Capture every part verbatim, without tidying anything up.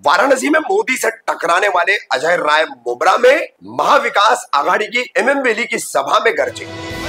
वाराणसी में मोदी से टकराने वाले अजय राय मुमरा में महाविकास आघाड़ी की एमएम वैली की सभा में गरजे।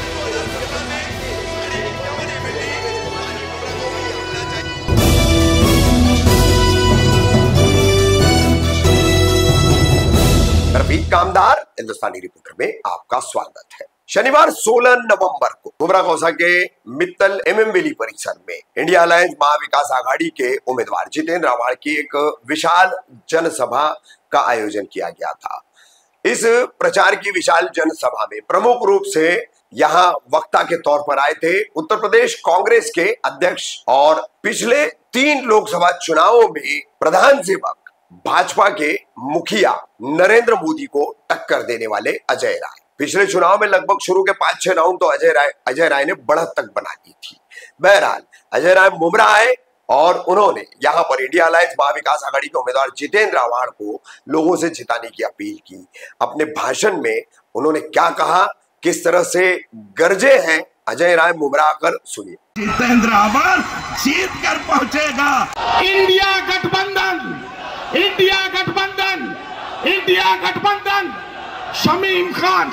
रफीक कामदार हिंदुस्तानी रिपोर्टर में आपका स्वागत है। शनिवार सोलह नवंबर को गुमरागौसा के मित्तल एमएम वैली परिसर में इंडिया अलायंस महाविकास आघाड़ी के उम्मीदवार जितेंद्र आव्हाड की एक विशाल जनसभा का आयोजन किया गया था। इस प्रचार की विशाल जनसभा में प्रमुख रूप से यहाँ वक्ता के तौर पर आए थे उत्तर प्रदेश कांग्रेस के अध्यक्ष और पिछले तीन लोकसभा चुनावों में प्रधान सेवक भाजपा के मुखिया नरेंद्र मोदी को टक्कर देने वाले अजय राय। पिछले चुनाव में लगभग शुरू के पांच छह राउंड तो अजय राय अजय राय ने बढ़त तक बना दी थी। बहरहाल अजय राय मुमरा आए और उन्होंने यहाँ पर इंडिया अलायंस महाविकास आघाड़ी के उम्मीदवार जितेंद्र आव्हाड को लोगों से जिताने की अपील की। अपने भाषण में उन्होंने क्या कहा, किस तरह से गरजे हैं अजय राय मुमरा, आकर सुनिए। जितेंद्र आव्हाड जीत कर पहुंचेगा। इंडिया गठबंधन, इंडिया गठबंधन, इंडिया गठबंधन, शमीम खान।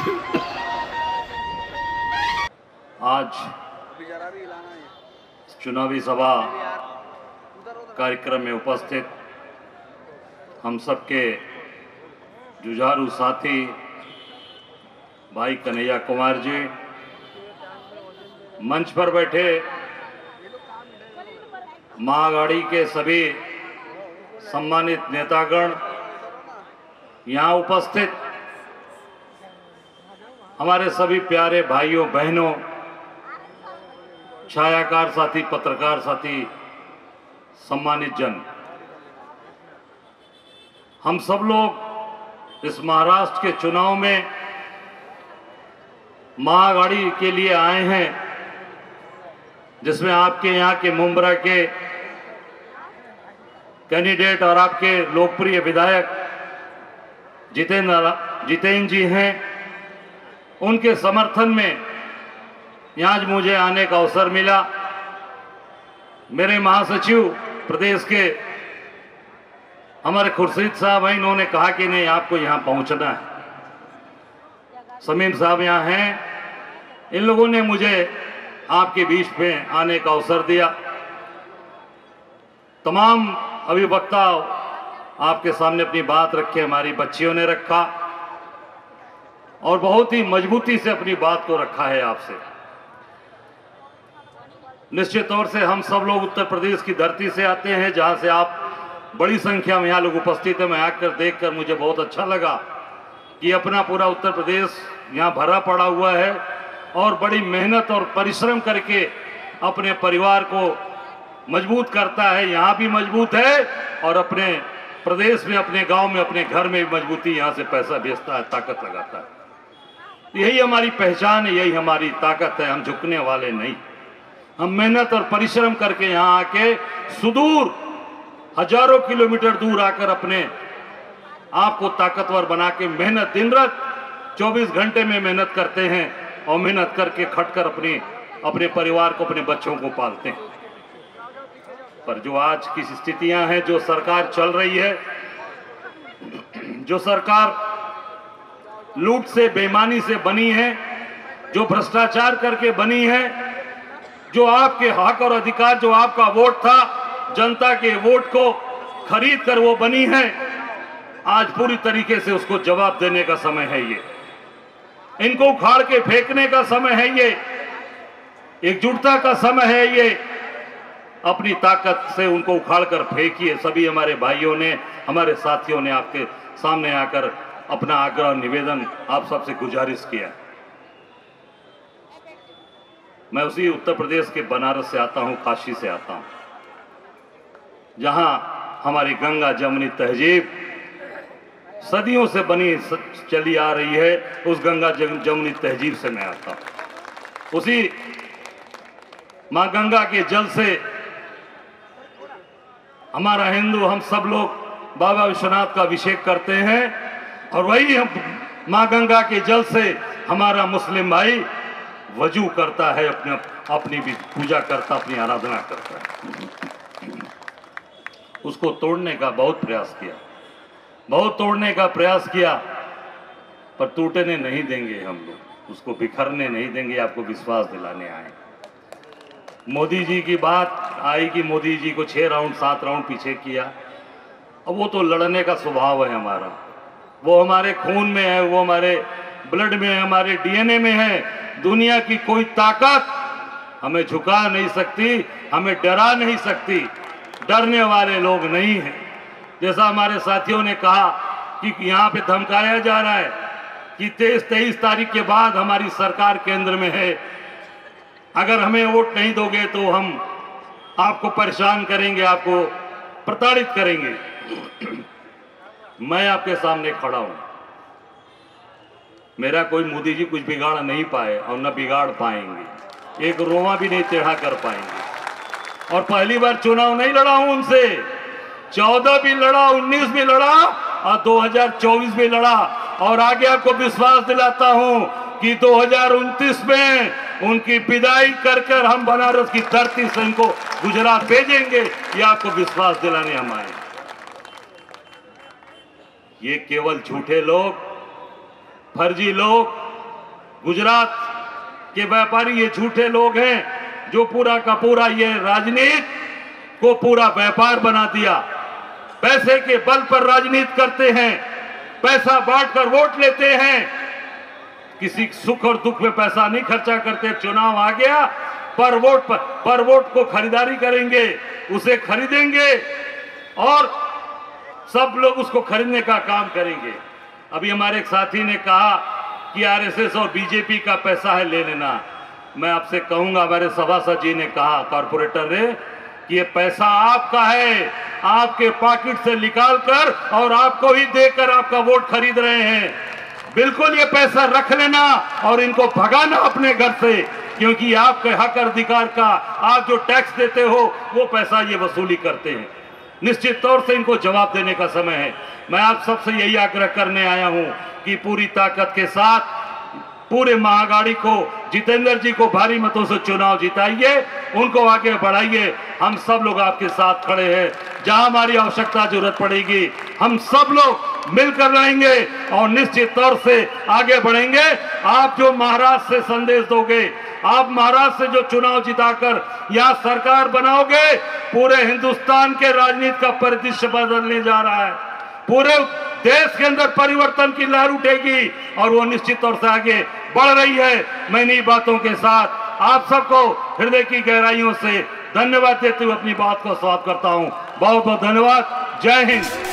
आज चुनावी सभा कार्यक्रम में उपस्थित हम सबके जुझारू साथी भाई कन्हैया कुमार जी, मंच पर बैठे महाआघाड़ी के सभी सम्मानित नेतागण, यहाँ उपस्थित हमारे सभी प्यारे भाइयों बहनों, छायाकार साथी, पत्रकार साथी, सम्मानित जन, हम सब लोग इस महाराष्ट्र के चुनाव में महाआघाड़ी के लिए आए हैं, जिसमें आपके यहाँ के मुमरा के कैंडिडेट और आपके लोकप्रिय विधायक जितेंद्र जितेंद्र जी हैं। उनके समर्थन में यहाँ मुझे आने का अवसर मिला। मेरे महासचिव प्रदेश के हमारे खुर्शीद साहब हैं, इन्होंने कहा कि नहीं, आपको यहाँ पहुँचना है। समीम साहब यहाँ हैं, इन लोगों ने मुझे आपके बीच में आने का अवसर दिया। तमाम अभिवक्ता आपके सामने अपनी बात रखी, हमारी बच्चियों ने रखा और बहुत ही मजबूती से अपनी बात को रखा है आपसे। निश्चित तौर से हम सब लोग उत्तर प्रदेश की धरती से आते हैं, जहां से आप बड़ी संख्या में यहाँ लोग उपस्थित हैं। मैं आकर देखकर मुझे बहुत अच्छा लगा कि अपना पूरा उत्तर प्रदेश यहाँ भरा पड़ा हुआ है और बड़ी मेहनत और परिश्रम करके अपने परिवार को मजबूत करता है। यहाँ भी मजबूत है और अपने प्रदेश में, अपने गांव में, अपने घर में भी मजबूती, यहाँ से पैसा भेजता है, ताकत लगाता है। यही हमारी पहचान है, यही हमारी ताकत है। हम झुकने वाले नहीं, हम मेहनत और परिश्रम करके यहाँ आके सुदूर हजारों किलोमीटर दूर आकर अपने आप को ताकतवर बना के मेहनत, दिन रात चौबीस घंटे में मेहनत करते हैं और मेहनत करके खटकर अपने अपने परिवार को, अपने बच्चों को पालते हैं। पर जो आज की स्थितियां हैं, जो सरकार चल रही है, जो सरकार लूट से, बेईमानी से बनी है, जो भ्रष्टाचार करके बनी है, जो आपके हक और अधिकार, जो आपका वोट था, जनता के वोट को खरीद कर वो बनी है, आज पूरी तरीके से उसको जवाब देने का समय है। ये इनको उखाड़ के फेंकने का समय है, ये एकजुटता का समय है। ये अपनी ताकत से उनको उखाड़ कर फेंकिए। सभी हमारे भाइयों ने, हमारे साथियों ने आपके सामने आकर अपना आग्रह, निवेदन आप सबसे गुजारिश किया। मैं उसी उत्तर प्रदेश के बनारस से आता हूं, काशी से आता हूं, जहां हमारी गंगा जमुनी तहजीब सदियों से बनी चली आ रही है। उस गंगा जमुनी तहजीब से मैं आता हूं। उसी मां गंगा के जल से हमारा हिंदू, हम सब लोग बाबा विश्वनाथ का अभिषेक करते हैं और वही हम मां गंगा के जल से हमारा मुस्लिम भाई वजू करता है, अपने अपनी भी पूजा करता, अपनी आराधना करता है। उसको तोड़ने का बहुत प्रयास किया, बहुत तोड़ने का प्रयास किया, पर टूटने नहीं देंगे हम लोग, उसको बिखरने नहीं देंगे। आपको विश्वास दिलाने आए। मोदी जी की बात आई कि मोदी जी को छह राउंड सात राउंड पीछे किया। अब वो तो लड़ने का स्वभाव है हमारा, वो हमारे खून में है, वो हमारे ब्लड में है, हमारे डीएनए में है। दुनिया की कोई ताकत हमें झुका नहीं सकती, हमें डरा नहीं सकती। डरने वाले लोग नहीं हैं। जैसा हमारे साथियों ने कहा कि यहाँ पे धमकाया जा रहा है कि तेईस तेईस तारीख के बाद हमारी सरकार केंद्र में है, अगर हमें वोट नहीं दोगे तो हम आपको परेशान करेंगे, आपको प्रताड़ित करेंगे। मैं आपके सामने खड़ा हूं, मेरा कोई मोदी जी कुछ बिगाड़ नहीं पाए और न बिगाड़ पाएंगे, एक रोआ भी नहीं टेढ़ा कर पाएंगे। और पहली बार चुनाव नहीं लड़ा हूं उनसे, चौदह भी लड़ा, उन्नीस भी लड़ा और दो हज़ार चौबीस भी लड़ा। और आगे आपको विश्वास दिलाता हूं कि दो हज़ार उनतीस में उनकी विदाई कर कर हम बनारस की धरती से इनको गुजरात भेजेंगे, ये आपको विश्वास दिलाने हम आए। ये केवल झूठे लोग, फर्जी लोग, गुजरात के व्यापारी ये झूठे लोग हैं जो पूरा का पूरा ये राजनीति को पूरा व्यापार बना दिया। पैसे के बल पर राजनीति करते हैं, पैसा बांटकर वोट लेते हैं, किसी सुख और दुख में पैसा नहीं खर्चा करते। चुनाव आ गया, पर वोट पर, पर वोट को खरीदारी करेंगे, उसे खरीदेंगे और सब लोग उसको खरीदने का काम करेंगे। अभी हमारे एक साथी ने कहा कि आरएसएस और बीजेपी का पैसा है, ले लेना। मैं आपसे कहूंगा, हमारे सभासद जी ने कहा, कॉर्पोरेटर ने, कि ये पैसा आपका है, आपके पॉकेट से निकाल कर और आपको ही देकर आपका वोट खरीद रहे हैं। बिल्कुल ये पैसा रख लेना और इनको भगाना अपने घर से, क्योंकि आपके हक अधिकार का आप जो टैक्स देते हो वो पैसा ये वसूली करते हैं। निश्चित तौर से इनको जवाब देने का समय है। मैं आप सबसे यही आग्रह करने आया हूं कि पूरी ताकत के साथ पूरे महागाड़ी को, जितेंद्र जी को भारी मतों से चुनाव जिताइए, उनको आगे बढ़ाइए। हम सब लोग आपके साथ खड़े हैं, जहां हमारी आवश्यकता जरूरत पड़ेगी हम सब लोग मिलकर रहेंगे और निश्चित तौर से आगे बढ़ेंगे। आप जो महाराष्ट्र से संदेश दोगे, आप महाराष्ट्र से जो चुनाव जिताकर यहाँ सरकार बनाओगे, पूरे हिंदुस्तान के राजनीति का परिदृश्य बदलने जा रहा है। पूरे देश के अंदर परिवर्तन की लहर उठेगी और वो निश्चित तौर से आगे बढ़ रही है। मैं इन्हीं बातों के साथ आप सबको हृदय की गहराइयों से धन्यवाद देते हुए अपनी बात को समाप्त करता हूं। बहुत बहुत धन्यवाद। जय हिंद।